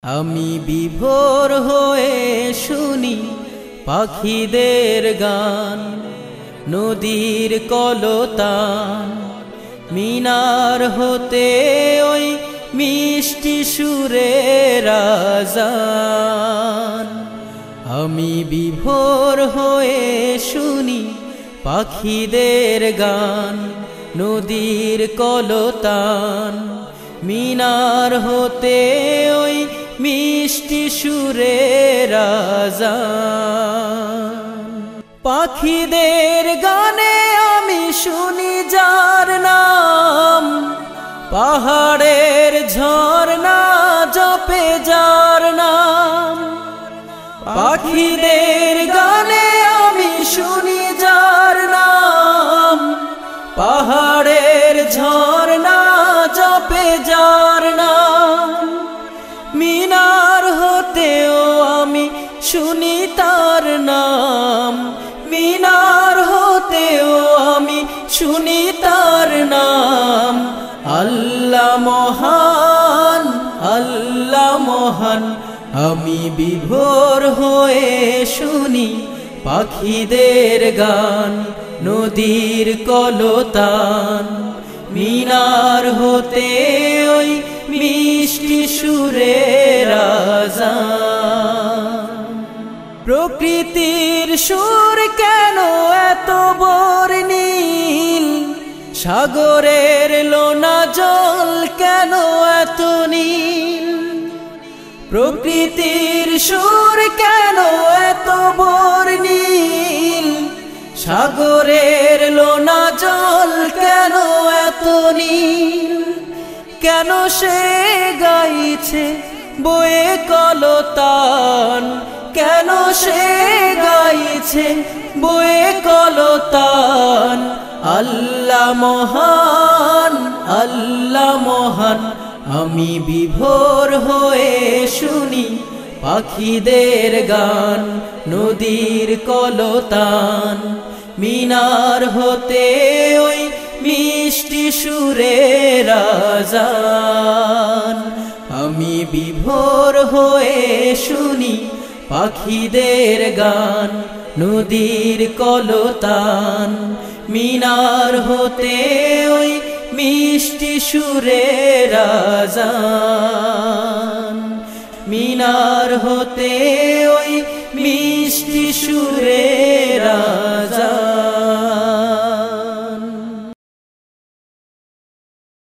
আমি বিভোর হয়ে শুনি পাখিদের গান, নদীর কলতান, মিনার হতে ওই মিষ্টি সুরের আযান। আমি বিভোর হয়ে শুনি পাখিদের গান, নদীর কলতান, মিনার হতে ওই মিষ্টি সুরের আযান। পাখিদের গানে আমি শুনি যার নাম, পাহাড়ের ঝর্ণা জপে যার নাম। পাখিদের গানে আমি শুনি যার নাম, পাহাড়ের ঝর্ণা জপে যার নাম। মিনার হতেও আমি শুনি তার নাম, মিনার হতেও আমি শুনি তার নাম। আল্লাহ মহান, আল্লাহ মহান। আমি বিভোর হয়ে শুনি পাখিদের গান, নদীর কলতান, মিনার হতে ওই মিষ্টি সুরের আযান। প্রকৃতির সুর কেন এত বর্ণিল, সাগরের লোনা জল কেন এত নীল। প্রকৃতির সুর কেন এত বর্ণিল, সাগরের লোনা জল কেন এত নীল। কেন সে গাইছে বয়ে কলতান, কেন সে গাইছে বয়ে কলতান। আল্লাহ মহান, আল্লাহ মহান। আমি বিভোর হয়ে শুনি পাখিদের গান, নদীর কলতান, মিনার হতে ওই মিষ্টি সুরের আযান। আমি বিভোর হয়ে শুনি পাখিদের গান, নদীর কলতান, মিনার হতে ওই মিষ্টি সুরের আযান। মিনার হতে ওই মিষ্টি সুরের আযান।